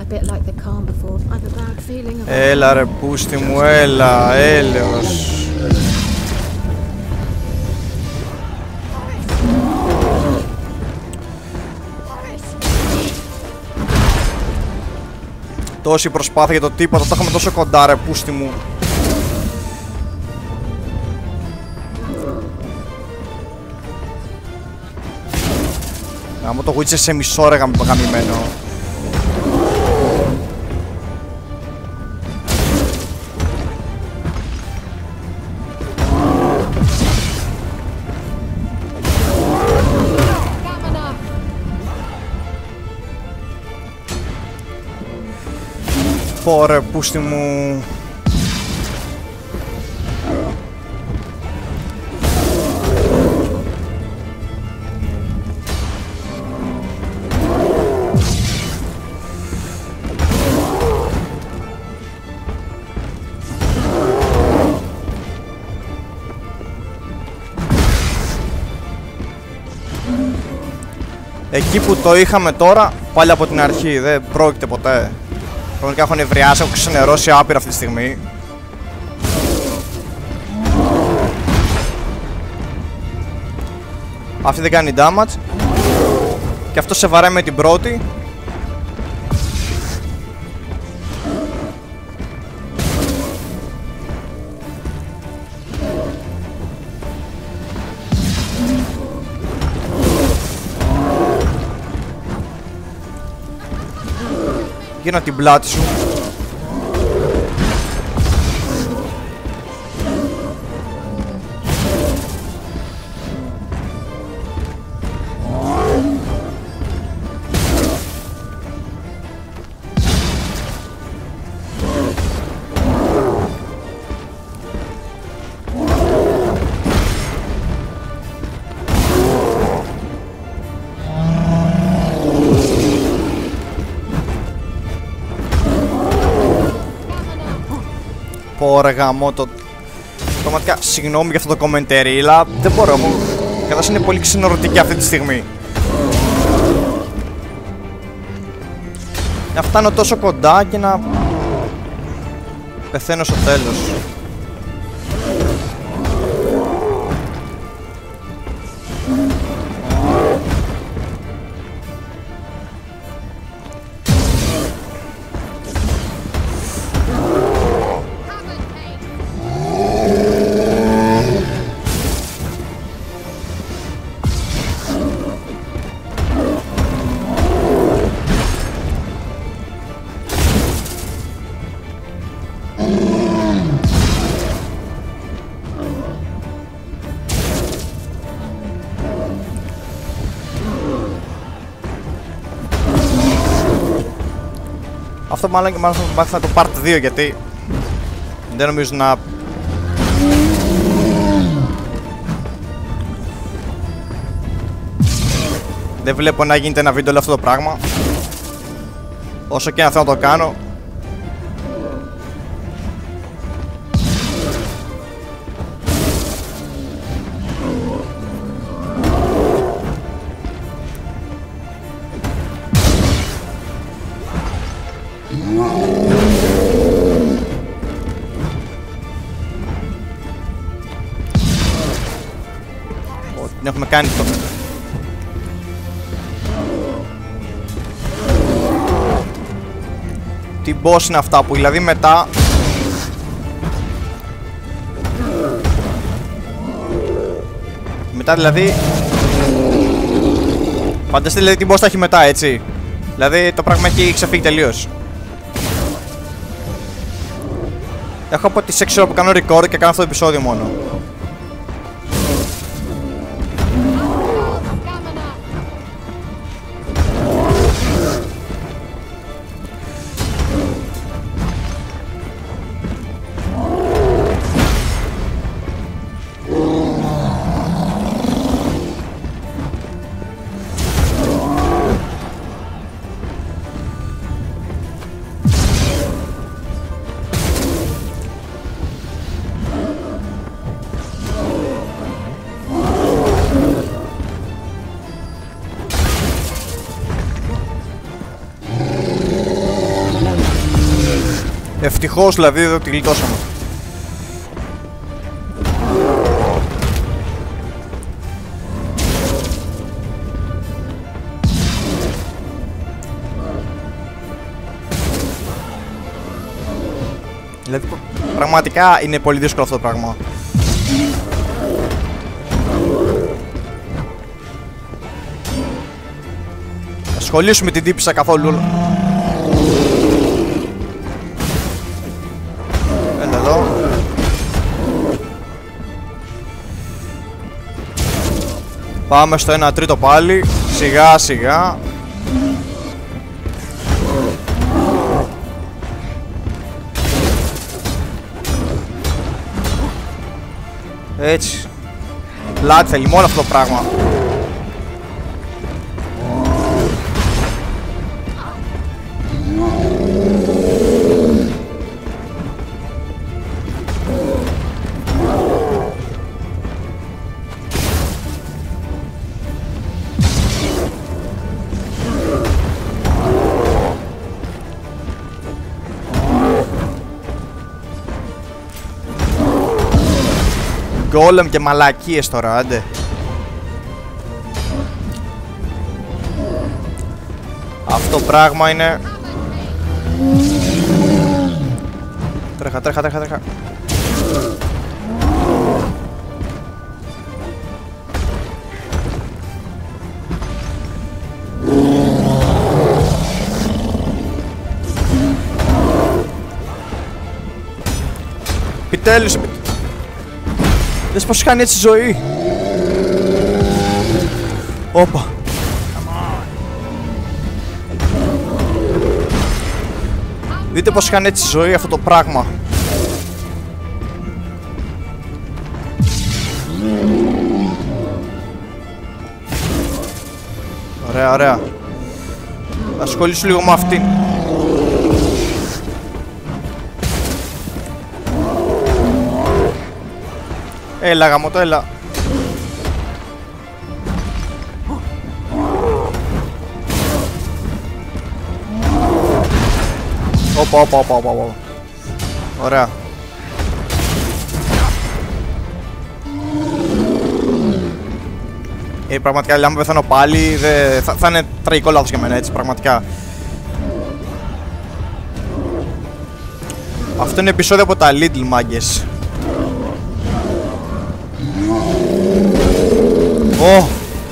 bit like the calm before. I've a bad feeling about Έλα ρε πούστη μου, έλα, έλεος. Τόση προσπάθεια για το τίποτα, το είχαμε τόσο κοντά ρε πούστη μου. Άμα το γουίτσε σε μισό ρε γαμημένο. Πόρε πούστη μου. Εκεί που το είχαμε τώρα, πάλι από την αρχή, δεν πρόκειται ποτέ. Πραγματικά έχω νευριάσει, έχω ξενερώσει άπειρα αυτή τη στιγμή. Αυτή δεν κάνει damage. Και αυτό σε βαράει με την πρώτη. Γίνω την πλάτη σου. Ωραία γαμό το... Πραγματικά συγγνώμη για αυτό το κομμεντέρι, αλλά δεν μπορώ μου. Καθώς είναι πολύ ξενερωτική αυτή τη στιγμή. Να φτάνω τόσο κοντά και να... πεθαίνω στο τέλος. Αυτό μάλλον θα μάθω το part 2 γιατί δεν νομίζω να... Δεν βλέπω να γίνεται ένα βίντεο όλο αυτό το πράγμα. Όσο και αν θέλω να το κάνω. Την έχουμε κάνει το... Τι boss είναι αυτά που δηλαδή μετά... Μετά δηλαδή... Φανταστείτε δηλαδή τι boss θα έχει μετά, έτσι. Δηλαδή το πράγμα έχει ξεφύγει τελείως. Έχω από τις 6 ώρα που κάνω record και κάνω αυτό το επεισόδιο μόνο. Ευτυχώς δηλαδή δεν τη γλιτώσαμε. Δηλαδή πραγματικά είναι πολύ δύσκολο αυτό το πράγμα. Ασχολήσουμε την τύπισσα καθόλου. Έλα εδώ. Πάμε στο 1 τρίτο πάλι. Σιγά σιγά. Έτσι. Πλάτη θέλει μόνο αυτό το πράγμα. Γκόλεμ και μαλακίες τώρα, άντε. Αυτό πράγμα είναι... Τρέχα, τρέχα, τρέχα, τρέχα. Επιτέλους, δες πως κάνει έτσι ζωή. Όπα. Δείτε πως κάνει έτσι ζωή αυτό το πράγμα. Ωραία, ωραία. Ασχολήσου λίγο με αυτήν. Έλα γαμώτο, έλα. Όπα, όπα, όπα, όπα. Ωραία. Πραγματικά, άμα πεθάνω πάλι, θα είναι τραγικό λάθος για μένα, έτσι, πραγματικά. Αυτό είναι επεισόδιο από τα Little μάγκες. Ω!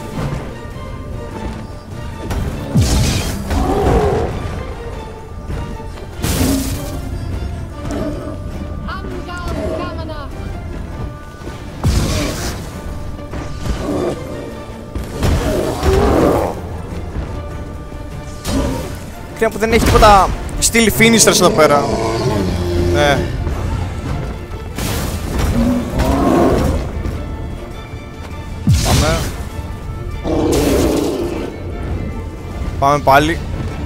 Κρίμα που δεν έχει τίποτα στυλ finishers εδώ πέρα. Ναι. Πάμε. Πάμε πάλι.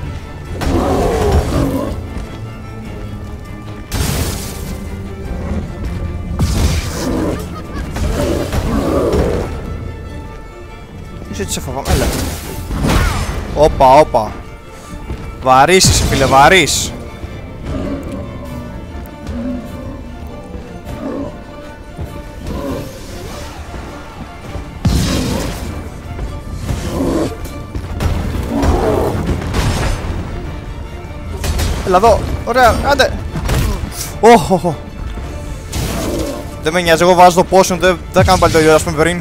Είσαι έτσι σε φοβάμαι, έλα. Όπα, όπα. Βαρύς είσαι φίλε, βαρύς. Έλα εδώ, ωραία, άντε. Όχοχο. Δεν με νοιάζει, εγώ βάζω το potion, δεν κάνω πάλι το ίδιο, ας πούμε πριν.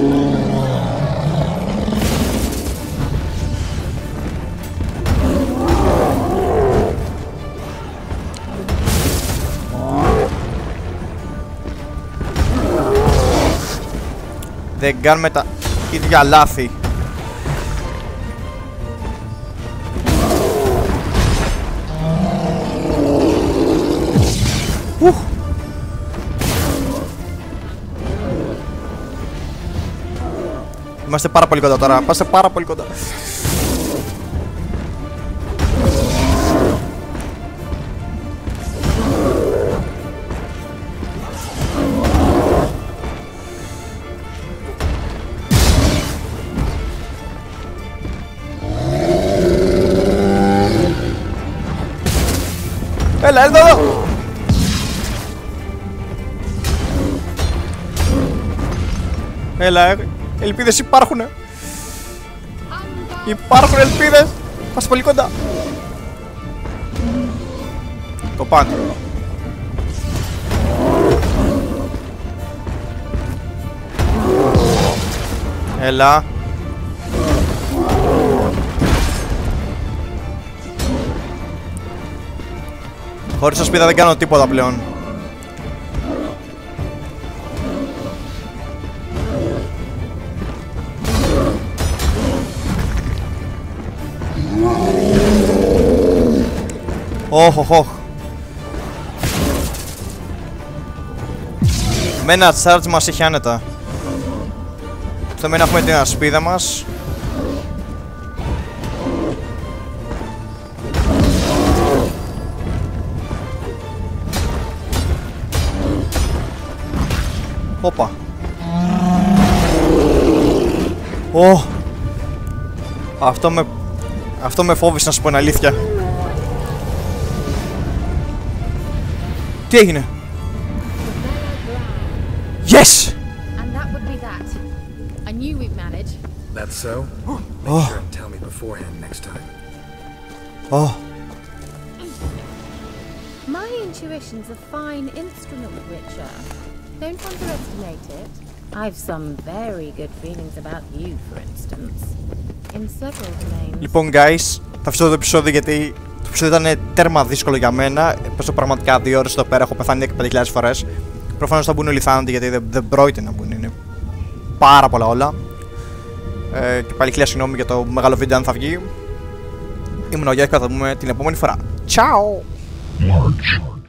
Δεν κάνουμε τα ίδια λάθη. Είμαστε πάρα πολύ κοντά τώρα, είμαστε πάρα πολύ κοντά. Έλα, έλα εδώ! Έλα, ελπίδες υπάρχουνε. Υπάρχουν ελπίδες. Πας πολύ κοντά. Το πάνε. Έλα. Χωρίς το σπίδα δεν κάνω τίποτα πλέον. Όχ. Με ένα charge μας είχε άνετα. Στο μένα έχουμε την ασπίδα μας. Όπα. Αυτό με φόβησε, να σου πω την αλήθεια. Τι έγινε? Yes! And that would be that. I knew we'd manage. That's so? Make sure and tell me beforehand next time. Oh. My intuition's a fine instrument, Witcher. Don't underestimate it. I've some very good feelings about you, for instance. In several domains. Λοιπόν, guys, θα αφήσω το επεισόδιο γιατί το επεισόδιο ήταν τέρμα δύσκολο για μένα. Πέσω πραγματικά 2 ώρες εδώ πέρα, έχω πεθάνει 5.000 φορές. Προφανώς θα μπουν όλοι θάνατοι γιατί δεν πρόκειται να μπουν, είναι πάρα πολλά όλα. Και πάλι χίλια συγγνώμη για το μεγάλο βίντεο αν θα βγει. Ήμουν ο Γιώργος και θα δούμε την επόμενη φορά. Ciao!